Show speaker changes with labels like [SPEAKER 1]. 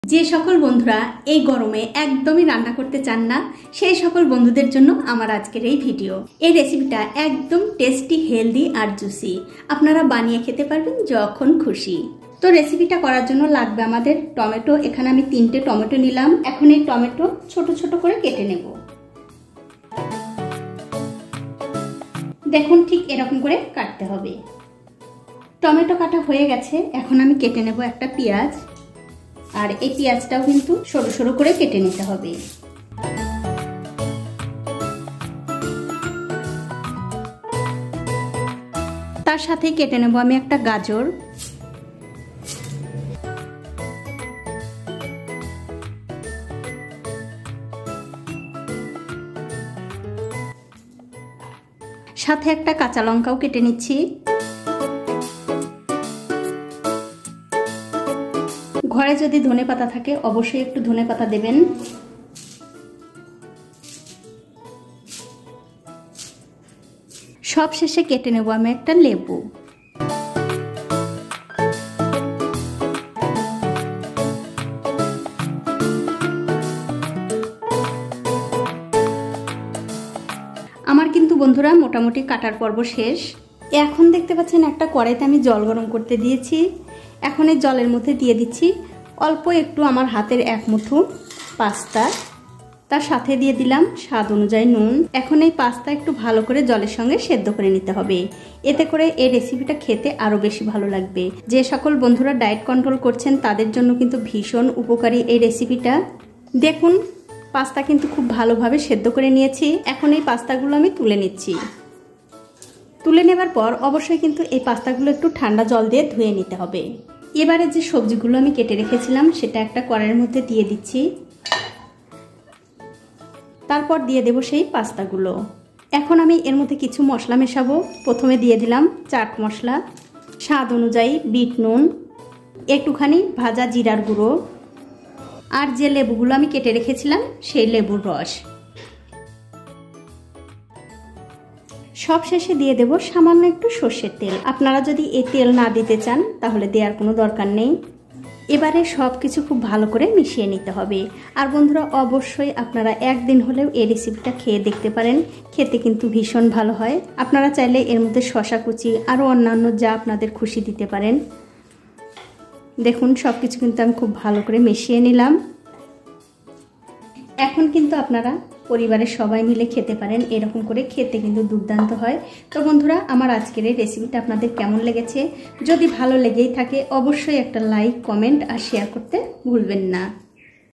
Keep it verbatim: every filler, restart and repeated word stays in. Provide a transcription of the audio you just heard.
[SPEAKER 1] যে সকল বন্ধুরা এই গরমে একদমই রান্না করতে চান না সেই সকল বন্ধুদের জন্য আমার আজকের এই ভিডিও। এই রেসিপিটা একদম টেস্টি, হেলদি আর জুসি। আপনারা বানিয়ে খেতে পারবেন যখন খুশি। তো রেসিপিটা করার জন্য লাগবে আমাদের টমেটো। এখানে আমি তিনটে টমেটো নিলাম। এখন এই টমেটো ছোট ছোট করে কেটে নেব। দেখুন ঠিক এরকম করে কাটতে হবে। টমেটো কাটা হয়ে গেছে। এখন আমি কেটে নেব একটা পেঁয়াজ। আর এই পেঁয়াজটাও কিন্তু সরু সরু করে কেটে নিতে হবে। তার সাথে কেটে নেব আমি একটা গাজর, সাথে একটা কাঁচা লঙ্কাও কেটে নিচ্ছি। ঘরে যদি ধনেপাতা থাকে অবশ্যই একটু ধনেপাতা দেবেন। সব শেষে কেটে নেব আমি একটা লেবু। আমার কিন্তু বন্ধুরা মোটামুটি কাটার পর্ব শেষ। এখন দেখতে পাচ্ছেন একটা কড়াইতে আমি জল গরম করতে দিয়েছি। এখন এই জলের মধ্যে দিয়ে দিচ্ছি অল্প একটু আমার হাতের এক মুঠো পাস্তা। তার সাথে দিয়ে দিলাম স্বাদ অনুযায়ী নুন। এখন এই পাস্তা একটু ভালো করে জলের সঙ্গে সেদ্ধ করে নিতে হবে। এতে করে এই রেসিপিটা খেতে আরো বেশি ভালো লাগবে। যে সকল বন্ধুরা ডায়েট কন্ট্রোল করছেন তাদের জন্য কিন্তু ভীষণ উপকারী এই রেসিপিটা। দেখুন পাস্তা কিন্তু খুব ভালোভাবে সেদ্ধ করে নিয়েছি। এখন এই পাস্তাগুলো আমি তুলে নিচ্ছি। তুলে নেবার পর অবশ্যই কিন্তু এই পাস্তাগুলো একটু ঠান্ডা জল দিয়ে ধুয়ে নিতে হবে। এবারে যে সবজিগুলো আমি কেটে রেখেছিলাম সেটা একটা কড়াইয়ের মধ্যে দিয়ে দিচ্ছি। তারপর দিয়ে দেব সেই পাস্তাগুলো। এখন আমি এর মধ্যে কিছু মশলা মেশাবো। প্রথমে দিয়ে দিলাম চাট মশলা, স্বাদ অনুযায়ী বিট নুন, একটুখানি ভাজা জিরার গুঁড়ো, আর যে লেবুগুলো আমি কেটে রেখেছিলাম সেই লেবুর রস। সব শেষে দিয়ে দেব সামান্য একটু সর্ষের তেল। আপনারা যদি এই তেল না দিতে চান তাহলে দেওয়ার কোনো দরকার নেই। এবারে সব কিছু খুব ভালো করে মিশিয়ে নিতে হবে। আর বন্ধুরা অবশ্যই আপনারা একদিন হলেও এই রেসিপিটা খেয়ে দেখতে পারেন। খেতে কিন্তু ভীষণ ভালো হয়। আপনারা চাইলে এর মধ্যে শসা কুচি আরও অন্যান্য যা আপনাদের খুশি দিতে পারেন। দেখুন সব কিছু কিন্তু আমি খুব ভালো করে মিশিয়ে নিলাম। এখন কিন্তু আপনারা পরিবারের সবাই মিলে খেতে পারেন। এরকম করে খেতে কিন্তু দুর্দান্ত হয়। তো বন্ধুরা আমার আজকের এই রেসিপিটা আপনাদের কেমন লেগেছে? যদি ভালো লেগেই থাকে অবশ্যই একটা লাইক, কমেন্ট আর শেয়ার করতে ভুলবেন না।